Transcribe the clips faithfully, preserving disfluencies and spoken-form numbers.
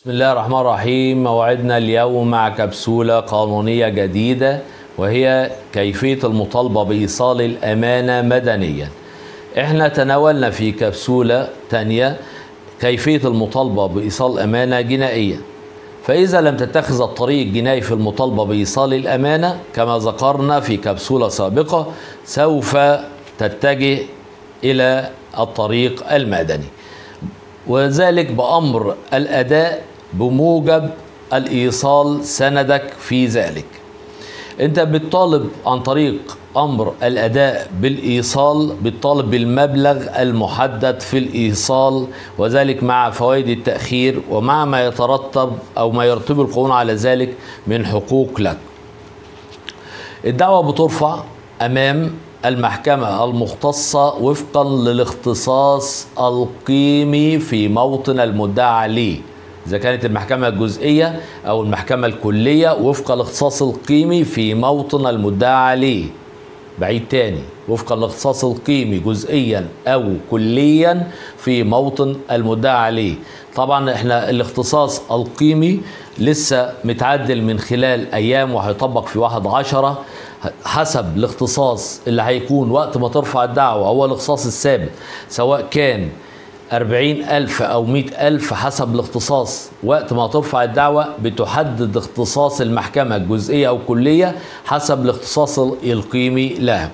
بسم الله الرحمن الرحيم. موعدنا اليوم مع كبسولة قانونية جديدة، وهي كيفية المطالبة بإيصال الأمانة مدنيا. احنا تناولنا في كبسولة تانية كيفية المطالبة بإيصال أمانة جنائية، فإذا لم تتخذ الطريق الجنائي في المطالبة بإيصال الأمانة كما ذكرنا في كبسولة سابقة، سوف تتجه إلى الطريق المدني، وذلك بأمر الأداء بموجب الإيصال سندك في ذلك. أنت بتطالب عن طريق أمر الأداء بالإيصال، بتطالب بالمبلغ المحدد في الإيصال، وذلك مع فوائد التأخير ومع ما يترتب أو ما يرتب القانون على ذلك من حقوق لك. الدعوة بترفع أمام المحكمة المختصة وفقا للاختصاص القيمي في موطن المدعى عليه، إذا كانت المحكمة الجزئية أو المحكمة الكلية، وفق الاختصاص القيمي في موطن المدعى عليه. بعيد تاني، وفق الاختصاص القيمي جزئيا أو كليا في موطن المدعى عليه. طبعا احنا الاختصاص القيمي لسه متعدل من خلال أيام، وهيطبق في واحد عشرة حسب الاختصاص اللي هيكون وقت ما ترفع الدعوة. هو الاختصاص الثابت سواء كان أربعين ألف أو مئة ألف حسب الاختصاص. وقت ما ترفع الدعوة بتحدد اختصاص المحكمة الجزئية أو كلية حسب الاختصاص القيمي لها،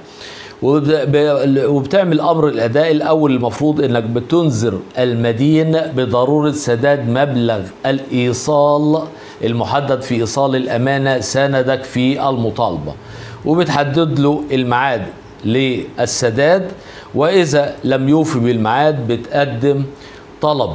وبتعمل أمر الأداء. الأول المفروض أنك بتنذر المدين بضرورة سداد مبلغ الإيصال المحدد في إيصال الأمانة سندك في المطالبة، وبتحدد له الميعاد للسداد، وإذا لم يوفي بالميعاد بتقدم طلب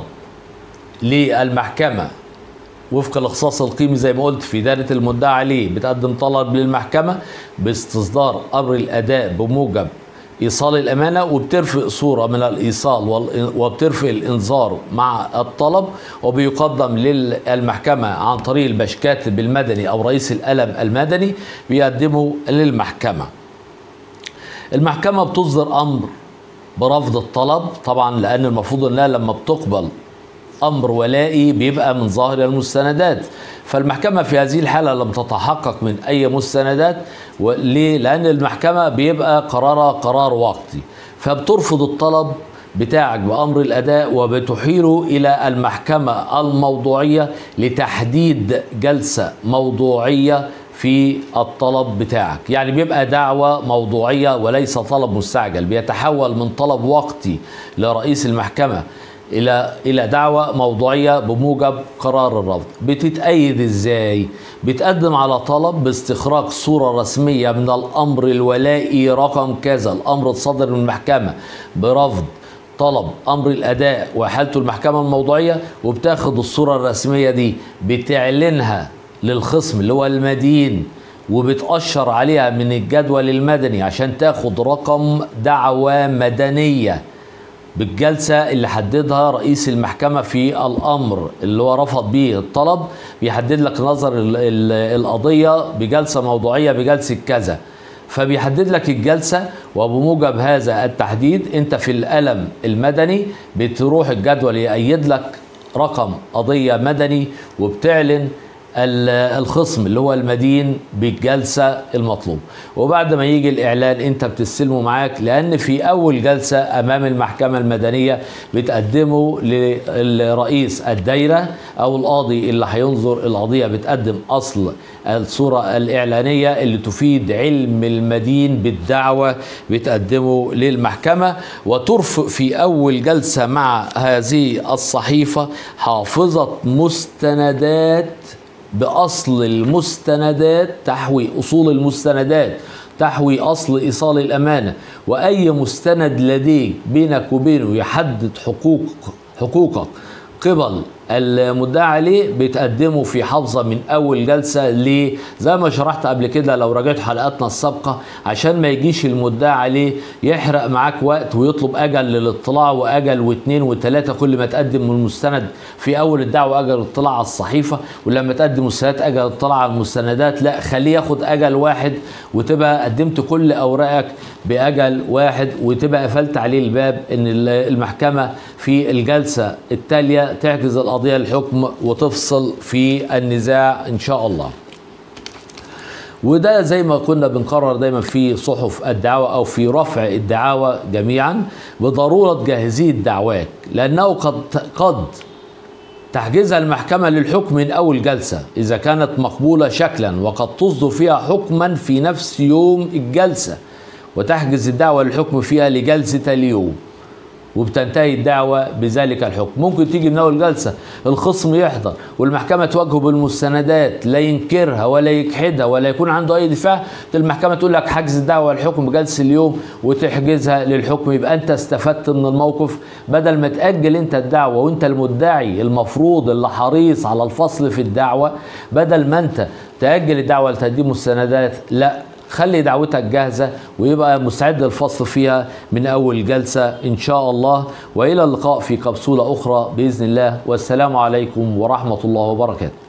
للمحكمة وفق الاختصاص القيمي زي ما قلت في دائرة المدعى عليه. بتقدم طلب للمحكمة باستصدار أمر الأداء بموجب إيصال الأمانة، وبترفق صورة من الإيصال وبترفق الإنذار مع الطلب، وبيقدم للمحكمة عن طريق البشكاتب المدني أو رئيس القلم المدني بيقدمه للمحكمة. المحكمة بتصدر أمر برفض الطلب، طبعا لأن المفروض أنها لما بتقبل أمر ولائي بيبقى من ظاهر المستندات، فالمحكمة في هذه الحالة لم تتحقق من أي مستندات. ليه؟ لأن المحكمة بيبقى قرارها قرار وقتي، فبترفض الطلب بتاعك بأمر الأداء وبتحيله إلى المحكمة الموضوعية لتحديد جلسة موضوعية في الطلب بتاعك. يعني بيبقى دعوة موضوعية وليس طلب مستعجل، بيتحول من طلب وقتي لرئيس المحكمة إلى إلى دعوة موضوعية بموجب قرار الرفض. بتتأيد إزاي؟ بتقدم على طلب باستخراج صورة رسمية من الأمر الولائي رقم كذا، الأمر الصادر من المحكمة برفض طلب أمر الأداء وحالته المحكمة الموضوعية، وبتاخد الصورة الرسمية دي بتعلنها للخصم اللي هو المدين، وبتأشر عليها من الجدول المدني عشان تاخد رقم دعوة مدنية بالجلسة اللي حددها رئيس المحكمة في الأمر اللي هو رفض به الطلب. بيحدد لك نظر القضية بجلسة موضوعية بجلسة كذا، فبيحدد لك الجلسة، وبموجب هذا التحديد انت في القلم المدني بتروح الجدول يأيد لك رقم قضية مدني، وبتعلن الخصم اللي هو المدين بالجلسة المطلوب. وبعد ما يجي الإعلان أنت بتستلمه معاك، لأن في أول جلسة أمام المحكمة المدنية بتقدمه لرئيس الدايرة أو القاضي اللي هينظر القضية. بتقدم أصل الصورة الإعلانية اللي تفيد علم المدين بالدعوة، بتقدمه للمحكمة، وترفق في أول جلسة مع هذه الصحيفة حافظة مستندات بأصل المستندات، تحوي أصول المستندات، تحوي أصل إيصال الأمانة، وأي مستند لديك بينك وبينه يحدد حقوق حقوقك قبل المدعى عليه بتقدمه في حافظة من أول جلسة. ليه؟ زي ما شرحت قبل كده لو راجعت حلقاتنا السابقة، عشان ما يجيش المدعى عليه يحرق معاك وقت ويطلب أجل للاطلاع وأجل واثنين وثلاثة كل ما تقدم من المستند في أول الدعوة أجل الاطلاع على الصحيفة، ولما تقدم مستندات أجل الاطلاع على المستندات. لا، خليه ياخد أجل واحد وتبقى قدمت كل أوراقك بأجل واحد، وتبقى قفلت عليه الباب إن المحكمة في الجلسة التالية تحجز القضية القضية للحكم وتفصل في النزاع إن شاء الله. وده زي ما كنا بنقرر دايما في صحف الدعوة أو في رفع الدعاوى جميعا بضرورة جاهزية دعواك، لأنه قد قد تحجزها المحكمة للحكم من أول جلسة إذا كانت مقبولة شكلا، وقد تصدر فيها حكما في نفس يوم الجلسة وتحجز الدعوة للحكم فيها لجلسة اليوم، وبتنتهي الدعوة بذلك الحكم. ممكن تيجي من أول جلسة الخصم يحضر والمحكمة تواجهه بالمستندات، لا ينكرها ولا يجحدها ولا يكون عنده أي دفاع، المحكمة تقول لك حجز الدعوة للحكم بجلسة اليوم وتحجزها للحكم. يبقى أنت استفدت من الموقف، بدل ما تأجل أنت الدعوة وأنت المدعي المفروض اللي حريص على الفصل في الدعوة، بدل ما أنت تأجل الدعوة لتقديم مستندات، لا، خلي دعوتك جاهزة ويبقى مستعد للفصل فيها من أول جلسة إن شاء الله. وإلى اللقاء في كبسولة أخرى بإذن الله، والسلام عليكم ورحمة الله وبركاته.